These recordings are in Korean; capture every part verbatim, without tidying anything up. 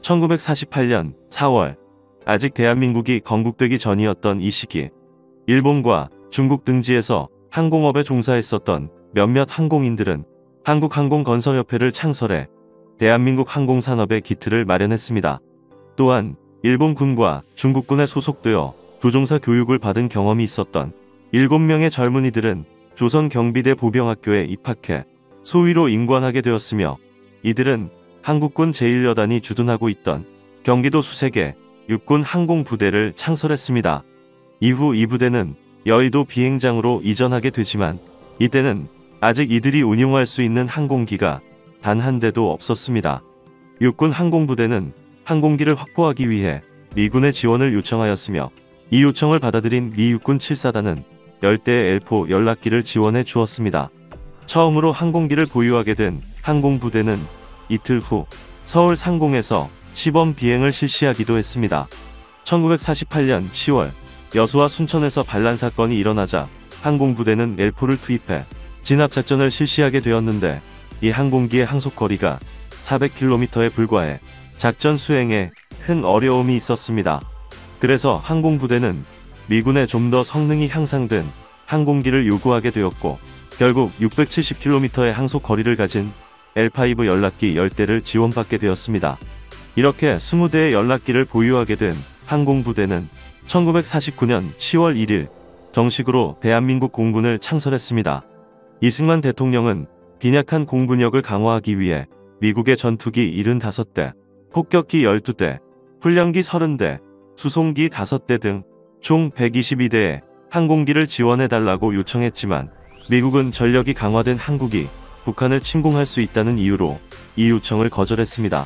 천구백사십팔 년 사월, 아직 대한민국이 건국되기 전이었던 이 시기, 일본과 중국 등지에서 항공업에 종사했었던 몇몇 항공인들은 한국항공건설협회를 창설해 대한민국 항공산업의 기틀을 마련했습니다. 또한 일본군과 중국군에 소속되어 조종사 교육을 받은 경험이 있었던 일곱 명의 젊은이들은 조선경비대 보병학교에 입학해 소위로 임관하게 되었으며, 이들은 한국군 제일 여단이 주둔하고 있던 경기도 수색에 육군 항공부대를 창설했습니다. 이후 이 부대는 여의도 비행장으로 이전하게 되지만 이때는 아직 이들이 운용할 수 있는 항공기가 단 한 대도 없었습니다. 육군 항공부대는 항공기를 확보하기 위해 미군의 지원을 요청하였으며, 이 요청을 받아들인 미 육군 칠사단은 열 대의 엘포 연락기를 지원해 주었습니다. 처음으로 항공기를 보유하게 된 항공부대는 이틀 후 서울 상공에서 시범 비행을 실시하기도 했습니다. 천구백사십팔 년 시월, 여수와 순천에서 반란 사건이 일어나자 항공부대는 엘포를 투입해 진압작전을 실시하게 되었는데, 이 항공기의 항속거리가 사백 킬로미터에 불과해 작전 수행에 큰 어려움이 있었습니다. 그래서 항공부대는 미군에 좀 더 성능이 향상된 항공기를 요구하게 되었고, 결국 육백칠십 킬로미터의 항속거리를 가진 엘 파이브 연락기 열 대를 지원받게 되었습니다. 이렇게 이십 대의 연락기를 보유하게 된 항공부대는 천구백사십구 년 시월 일 일 정식으로 대한민국 공군을 창설했습니다. 이승만 대통령은 빈약한 공군력을 강화하기 위해 미국의 전투기 칠십오 대, 폭격기 열두 대, 훈련기 삼십 대, 수송기 다섯 대 등 총 백이십이 대의 항공기를 지원해달라고 요청했지만, 미국은 전력이 강화된 항국이 북한을 침공할 수 있다는 이유로 이 요청을 거절했습니다.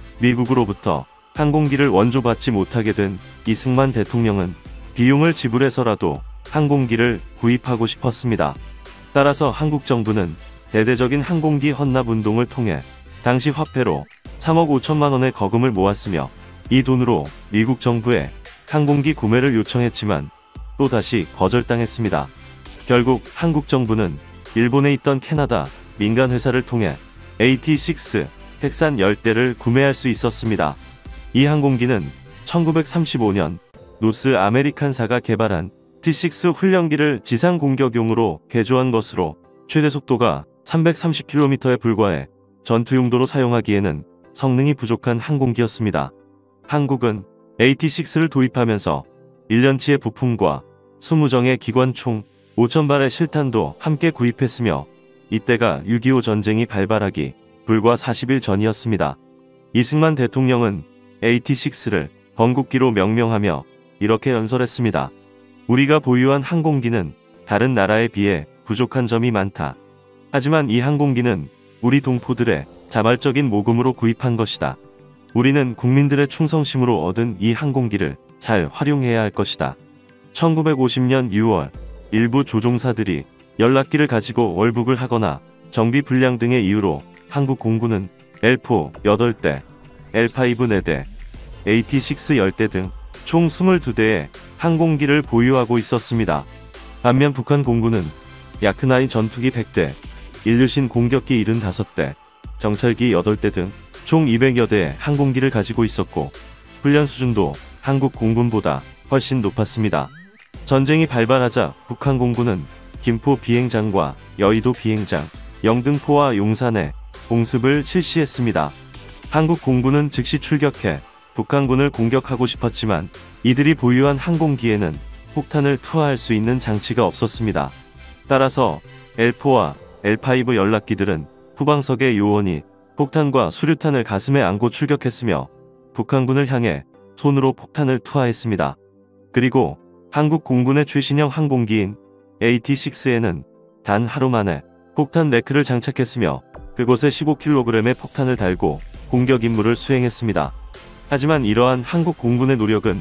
미국으로부터 항공기를 원조받지 못하게 된 이승만 대통령은 비용을 지불해서라도 항공기를 구입하고 싶었습니다. 따라서 한국 정부는 대대적인 항공기 헌납 운동을 통해 당시 화폐로 삼억 오천만 원의 거금을 모았으며, 이 돈으로 미국 정부에 항공기 구매를 요청했지만 또다시 거절당했습니다. 결국 한국 정부는 일본에 있던 캐나다 민간회사를 통해 에이티 식스 택산 열 대를 구매할 수 있었습니다. 이 항공기는 천구백삼십오 년 노스 아메리칸사가 개발한 티 식스 훈련기를 지상 공격용으로 개조한 것으로 최대 속도가 삼백삼십 킬로미터에 불과해 전투 용도로 사용하기에는 성능이 부족한 항공기였습니다. 한국은 에이티 식스를 도입하면서 일 년치의 부품과 이십 정의 기관 총 오천 발의 실탄도 함께 구입했으며, 이때가 육이오 전쟁이 발발하기 불과 사십 일 전이었습니다. 이승만 대통령은 에이티 식스를 건국기로 명명하며 이렇게 연설했습니다. 우리가 보유한 항공기는 다른 나라에 비해 부족한 점이 많다. 하지만 이 항공기는 우리 동포들의 자발적인 모금으로 구입한 것이다. 우리는 국민들의 충성심으로 얻은 이 항공기를 잘 활용해야 할 것이다. 천구백오십 년 유월, 일부 조종사들이 연락기를 가지고 월북을 하거나 정비 불량 등의 이유로 한국 공군은 엘포 여덟 대, 엘 파이브 네 대, 에이티 식스 열 대 등 총 이십이 대의 항공기를 보유하고 있었습니다. 반면 북한 공군은 야크나이 전투기 백 대, 일류신 공격기 칠십오 대, 정찰기 여덟 대 등 총 이백여 대의 항공기를 가지고 있었고, 훈련 수준도 한국 공군보다 훨씬 높았습니다. 전쟁이 발발하자 북한 공군은 김포 비행장과 여의도 비행장, 영등포와 용산에 공습을 실시했습니다. 한국 공군은 즉시 출격해 북한군을 공격하고 싶었지만 이들이 보유한 항공기에는 폭탄을 투하할 수 있는 장치가 없었습니다. 따라서 엘포와 엘 파이브 연락기들은 후방석의 요원이 폭탄과 수류탄을 가슴에 안고 출격했으며, 북한군을 향해 손으로 폭탄을 투하했습니다. 그리고 한국 공군의 최신형 항공기인 에이티 식스에는 단 하루 만에 폭탄 레크를 장착했으며, 그곳에 십오 킬로그램의 폭탄을 달고 공격 임무를 수행했습니다. 하지만 이러한 한국 공군의 노력은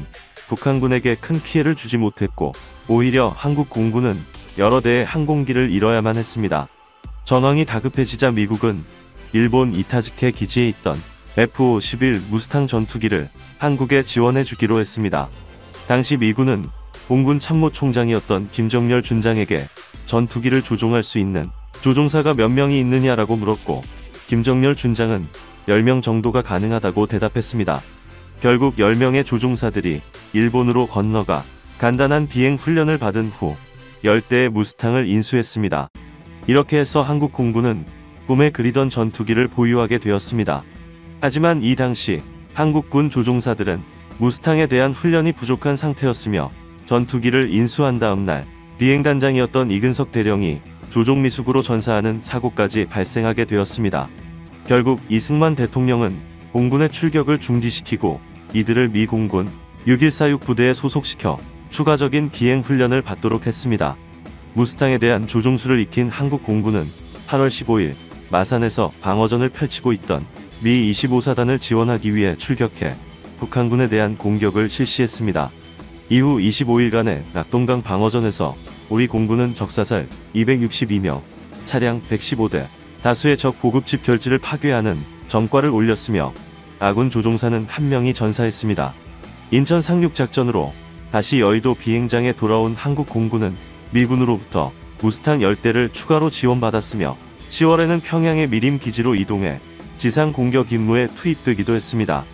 북한군에게 큰 피해를 주지 못했고, 오히려 한국 공군은 여러 대의 항공기를 잃어야만 했습니다. 전황이 다급해지자 미국은 일본 이타즈케 기지에 있던 에프 오십일 무스탕 전투기를 한국에 지원해주기로 했습니다. 당시 미군은 공군 참모총장이었던 김정열 준장에게 전투기를 조종할 수 있는 조종사가 몇 명이 있느냐라고 물었고, 김정열 준장은 열 명 정도가 가능하다고 대답했습니다. 결국 열 명의 조종사들이 일본으로 건너가 간단한 비행 훈련을 받은 후 열 대의 무스탕을 인수했습니다. 이렇게 해서 한국 공군은 꿈에 그리던 전투기를 보유하게 되었습니다. 하지만 이 당시 한국군 조종사들은 무스탕에 대한 훈련이 부족한 상태였으며 전투기를 인수한 다음 날 비행단장이었던 이근석 대령이 조종미숙으로 전사하는 사고까지 발생하게 되었습니다. 결국 이승만 대통령은 공군의 출격을 중지시키고 이들을 미 공군 육일사육 부대에 소속시켜 추가적인 비행 훈련을 받도록 했습니다. 무스탕에 대한 조종수를 익힌 한국 공군은 팔월 십오일 마산에서 방어전을 펼치고 있던 미 이십오 사단을 지원하기 위해 출격해 북한군에 대한 공격을 실시했습니다. 이후 이십오일간의 낙동강 방어전에서 우리 공군은 적사살 이백육십이 명, 차량 백십오 대, 다수의 적 보급집 결지를 파괴하는 전과를 올렸으며 아군 조종사는 한 명이 전사했습니다. 인천 상륙작전으로 다시 여의도 비행장에 돌아온 한국 공군은 미군으로부터 무스탕 열 대를 추가로 지원받았으며 시월에는 평양의 미림기지로 이동해 지상 공격 임무에 투입되기도 했습니다.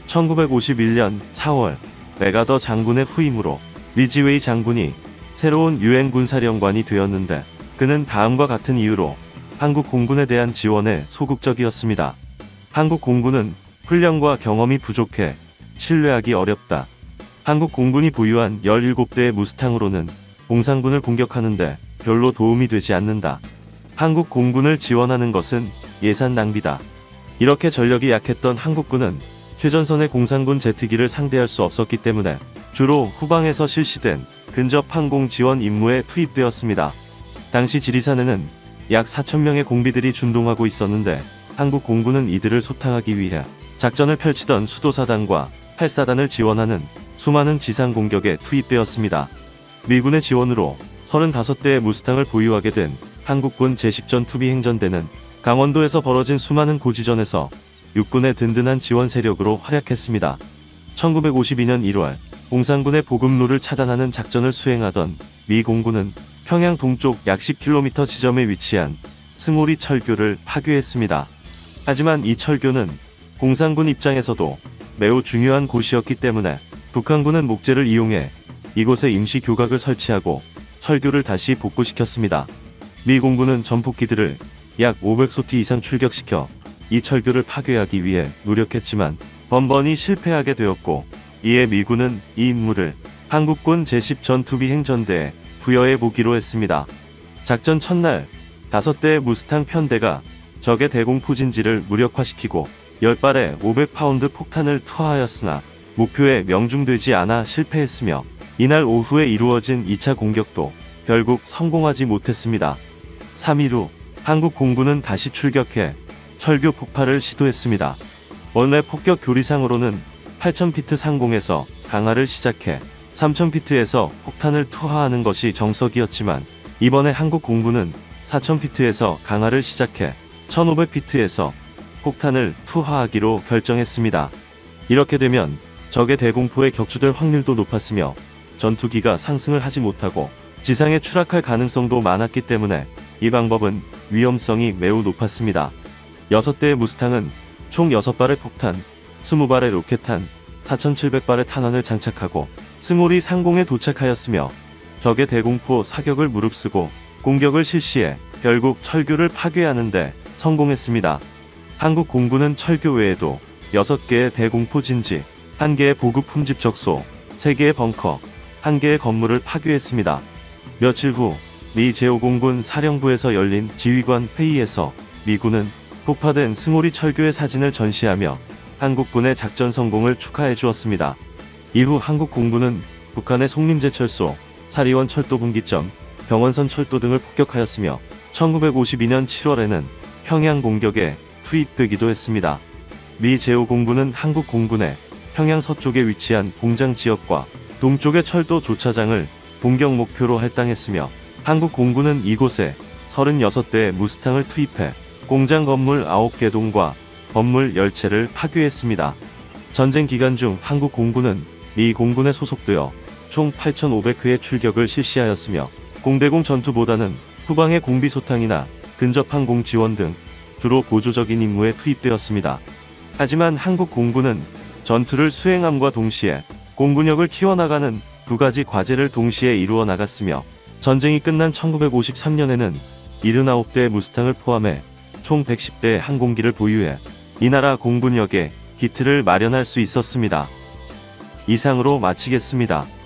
천구백오십일년 사월 메가더 장군의 후임으로 리지웨이 장군이 새로운 유엔 군사령관이 되었는데 그는 다음과 같은 이유로 한국 공군에 대한 지원에 소극적이었습니다. 한국 공군은 훈련과 경험이 부족해 신뢰하기 어렵다. 한국 공군이 보유한 열일곱 대의 무스탕으로는 공산군을 공격하는데 별로 도움이 되지 않는다. 한국 공군을 지원하는 것은 예산 낭비다. 이렇게 전력이 약했던 한국군은 최전선의 공산군 제트기를 상대할 수 없었기 때문에 주로 후방에서 실시된 근접 항공 지원 임무에 투입되었습니다. 당시 지리산에는 약 사천 명의 공비들이 준동하고 있었는데 한국 공군은 이들을 소탕하기 위해 작전을 펼치던 수도사단과 팔사단을 지원하는 수많은 지상 공격에 투입되었습니다. 미군의 지원으로 서른다섯 대의 무스탕을 보유하게 된 한국군 제십 전투비행전대는 강원도에서 벌어진 수많은 고지전에서 육군의 든든한 지원 세력으로 활약했습니다. 천구백오십이년 일월 공산군의 보급로를 차단하는 작전을 수행하던 미 공군은 평양 동쪽 약 십 킬로미터 지점에 위치한 승오리 철교를 파괴했습니다. 하지만 이 철교는 공산군 입장에서도 매우 중요한 곳이었기 때문에 북한군은 목재를 이용해 이곳에 임시 교각을 설치하고 철교를 다시 복구시켰습니다. 미 공군은 전폭기들을 약 오백 소티 이상 출격시켜 이 철교를 파괴하기 위해 노력했지만 번번이 실패하게 되었고 이에 미군은 이 임무를 한국군 제십 전투비행전대에 부여해 보기로 했습니다. 작전 첫날 다섯 대의 무스탕 편대가 적의 대공포진지를 무력화시키고 십 발의 오백 파운드 폭탄을 투하하였으나 목표에 명중되지 않아 실패했으며 이날 오후에 이루어진 이 차 공격도 결국 성공하지 못했습니다. 삼 일 후 한국 공군은 다시 출격해 철교 폭파를 시도했습니다. 원래 폭격 교리상으로는 팔천 피트 상공에서 강화를 시작해 삼천 피트에서 폭탄을 투하하는 것이 정석이었지만 이번에 한국 공군은 사천 피트에서 강화를 시작해 천오백 피트에서 폭탄을 투하하기로 결정했습니다. 이렇게 되면 적의 대공포에 격추될 확률도 높았으며 전투기가 상승을 하지 못하고 지상에 추락할 가능성도 많았기 때문에 이 방법은 위험성이 매우 높았습니다. 여섯 대의 무스탕은 총 여섯 발의 폭탄, 이십 발의 로켓탄, 사천칠백 발의 탄환을 장착하고 승오리 상공에 도착하였으며 적의 대공포 사격을 무릅쓰고 공격을 실시해 결국 철교를 파괴하는 데 성공했습니다. 한국 공군은 철교 외에도 여섯 개의 대공포 진지, 한 개의 보급 품집 적소, 세 개의 벙커, 한 개의 건물을 파괴했습니다. 며칠 후 미 제오 공군 사령부에서 열린 지휘관 회의에서 미군은 폭파된 승오리 철교의 사진을 전시하며 한국군의 작전 성공을 축하해 주었습니다. 이후 한국 공군은 북한의 송림제철소, 사리원 철도 분기점, 병원선 철도 등을 폭격하였으며 천구백오십이년 칠월에는 평양 공격에 투입되기도 했습니다. 미 제오 공군은 한국 공군의 평양 서쪽에 위치한 공장 지역과 동쪽의 철도 조차장을 공격 목표로 할당했으며 한국 공군은 이곳에 서른여섯 대의 무스탕을 투입해 공장 건물 아홉 개 동과 건물 열 채를 파괴했습니다. 전쟁 기간 중 한국 공군은 미 공군에 소속되어 총 팔천오백 회의 출격을 실시하였으며 공대공 전투보다는 후방의 공비소탕이나 근접항공 지원 등 주로 보조적인 임무에 투입되었습니다. 하지만 한국 공군은 전투를 수행함과 동시에 공군력을 키워나가는 두 가지 과제를 동시에 이루어 나갔으며 전쟁이 끝난 천구백오십삼 년에는 칠십구 대의 무스탕을 포함해 총 백십 대의 항공기를 보유해 이 나라 공군력에 기틀을 마련할 수 있었습니다. 이상으로 마치겠습니다.